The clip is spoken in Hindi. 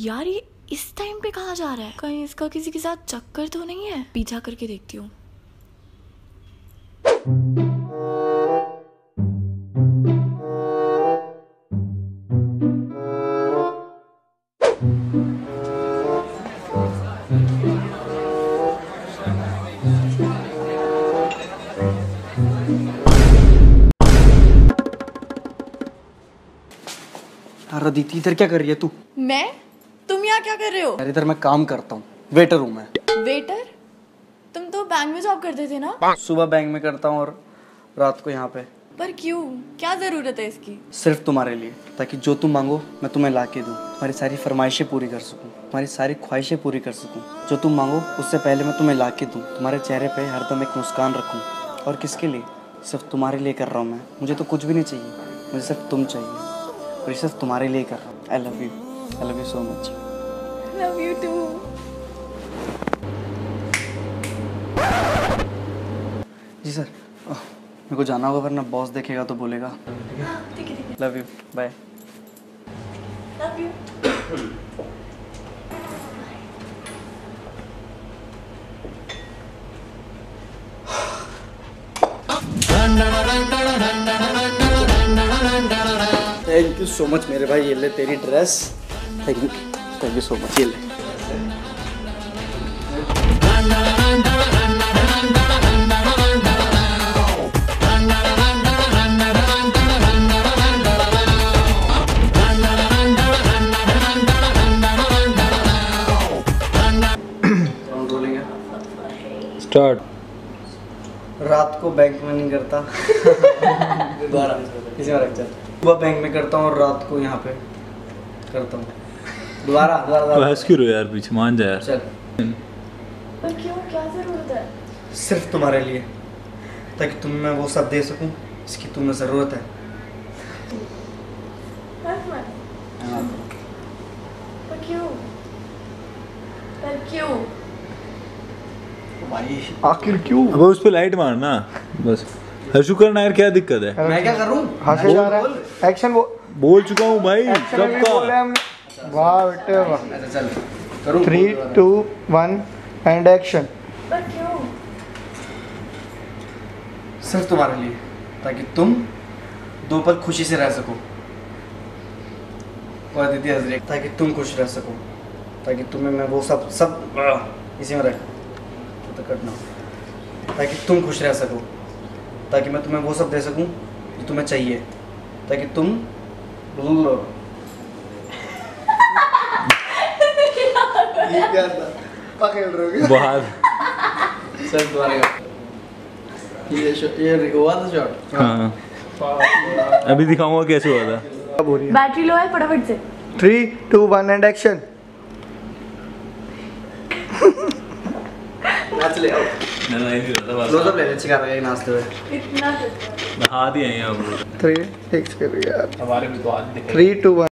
यार ये इस टाइम पे कहाँ जा रहा है? कहीं इसका किसी के साथ चक्कर तो नहीं है? पीछा करके देखती हूँ। अदिति इधर क्या कर रही है तू? मैं? तुम यहाँ क्या कर रहे हो? यार इधर मैं काम करता हूँ, वेटर हूँ मैं। वेटर? तुम तो बैंक में जॉब करते थे ना? सुबह बैंक में करता हूँ और रात को यहाँ पे। पर क्यों? क्या जरूरत है इसकी? सिर्फ तुम्हारे लिए, ताकि जो तुम मांगो मैं तुम्हें ला के दूँ, तुम्हारी सारी फरमाइशें पूरी कर सकूँ, तुम्हारी सारी ख्वाहिशें पूरी कर सकूँ। जो तुम मांगो उससे पहले मैं तुम्हें ला के दूँ, तुम्हारे चेहरे पे हरदम एक मुस्कान रखूँ। और किसके लिए? सिर्फ तुम्हारे लिए कर रहा हूँ मैं। मुझे तो कुछ भी नहीं चाहिए, मुझे सिर्फ तुम चाहिए और सिर्फ तुम्हारे लिए कर रहा हूँ। I love you so much. Love you too. जी सर, मेरे को जाना होगा वरना बॉस देखेगा तो बोलेगा। ठीक है। Love you, bye. Love you. Thank you so much मेरे भाई, ये ले तेरी dress. Thank you so much, ये ले। स्टार्ट। रात को बैंक में नहीं करता दोबारा किसी में रख चल। सुबह बैंक में करता हूँ और रात को यहाँ पे करता हूँ। दोबारा बहस क्यों यार, पीछे मान जा यार। चल। पर क्यों? क्या जरूरत है? सिर्फ तुम्हारे लिए, ताकि तुम्हें मैं वो सब दे सकूं जिसकी तुम्हें ज़रूरत है। पर क्यों? पर क्यों? भाई आखिर क्यों? अब उस पे लाइट मारना बस। हर्षु करना यार, क्या दिक्कत है? मैं क्या करूं? हंसे जा रहा है। एक्शन बोल चुका हूँ भाई एक्शन भी बोले सबका। हमने। वाह बेटे वाह। चल करूं। 3, 2, 1 एंड एक्शन। पर क्यों? सिर्फ तुम्हारे लिए, ताकि तुम दो पल खुशी से रह सको। और दीदी हजरे, ताकि तुम खुश रह सको, ताकि तुम्हें मैं वो सब इसी में रख तो कटना, ताकि तुम खुश रह सको, ताकि मैं तुम्हें वो सब दे सकूं जो तुम्हें चाहिए, ताकि तुम पकड़ रहे हो। बहुत। सर दोबारा ये हुआ था शॉट। हाँ अभी दिखाऊंगा कैसे हुआ था। अब हो रही है। बैटरी लो है, फटाफट से। 3, 2, 1 एंड एक्शन। नाच ले आओ। क्लोज़अप ले ले, चिका रहा है नाचते हुए। इतना हाथ ही है यहाँ 3 6 यार। हमारे भी तो हाथ दिखे। 3, 2, 1